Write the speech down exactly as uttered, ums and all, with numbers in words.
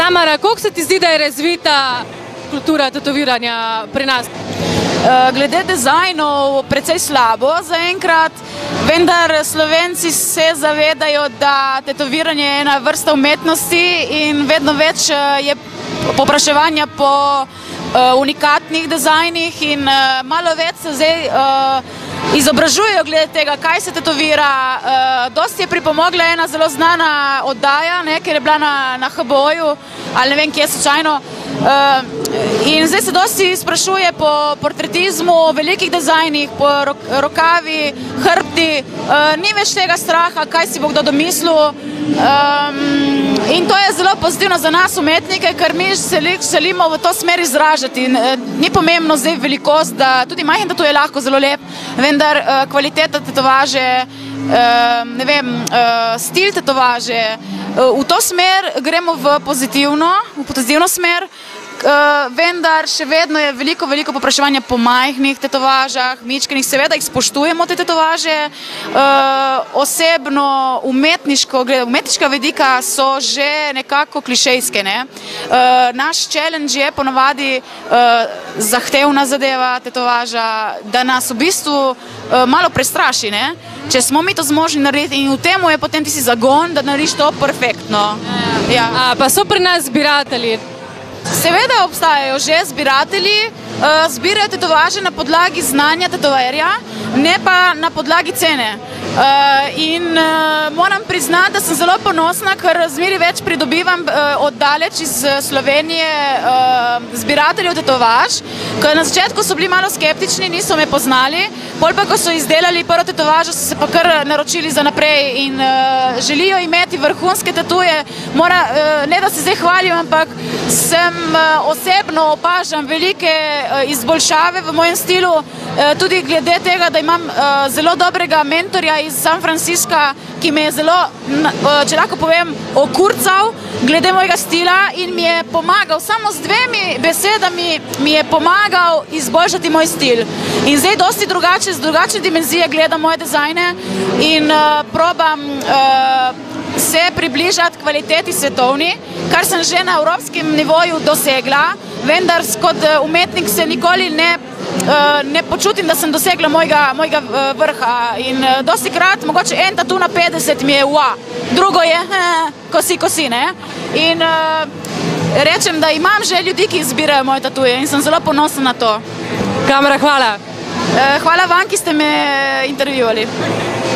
Tamara, koliko se ti zdi, da je razvita kultura tetoviranja pri nas? Glede dizajnov precej slabo zaenkrat, vendar Slovenci se zavedajo, da tetoviranje je ena vrsta umetnosti in vedno več je povpraševanja po unikatnih dizajnih in malo več se zdaj izobražujejo glede tega, kaj se tetovira. Dosti je pripomogla ena zelo znana oddaja, ker je bila na H B O-ju ali ne vem kje slučajno. In zdaj se dosti sprašuje po portretizmu, velikih dizajnih, po rokavi, hrbti. Ni več tega straha, kaj si bo kdo domislil. In to je zelo pozitivno za nas umetnike, ker mi želimo v to smer izražati. Ni pomembno zdaj velikost, da tudi majhen tatu je lahko zelo lep, vendar kvaliteta tetovaže, ne vem, stil tetovaže, v to smer gremo v pozitivno, v pozitivno smer, vendar še vedno je veliko, veliko popraševanja po majhnih tetovažah, mičkenih, seveda jih spoštujemo te tetovaže, osebno, umetniško, umetniška vidika so že nekako klišejske, ne. Naš challenge je ponavadi zahtevna zadeva tetovaža, da nas v bistvu malo prestraši, ne. Če smo mi to zmožni narediti in v temu je potem tisti zagon, da narediš to perfektno. Pa so pri nas zbiratelji? Seveda obstajajo že zbiratelji, zbirajo tetovaže na podlagi znanja tetoverja, ne pa na podlagi cene. In moram priznati, da sem zelo ponosna, ker zmeri več pridobivam oddaleč iz Slovenije zbirateljev tetovaž, ker na začetku so bili malo skeptični, niso me poznali, pol pa, ko so izdelali prvo tetovažo, so se pa kar naročili za naprej in želijo imeti vrhunske tatuje. Ne da se zdaj hvalim, ampak sem osebno opažam velike izboljšave v mojem stilu, tudi glede tega, da imam zelo dobrega mentorja iz San Francisca, ki me je zelo, če lahko povem, okurcal glede mojega stila in mi je pomagal, samo z dvemi besedami mi je pomagal izboljšati moj stil. In zdaj dosti drugače, z drugačne dimenzije gledam moje dizajne in probam se približati kvaliteti svetovni, kar sem že na evropskem nivoju dosegla, vendar kot umetnik se nikoli ne ne počutim, da sem dosegla mojega vrha in dosti krat, mogoče en tatu na petdeset mi je ua, drugo je kosi, kosi, ne. In rečem, da imam že ljudi, ki izbirajo moje tatuje in sem zelo ponosna na to. Tamara, hvala. Hvala vam, ki ste me intervjuvali.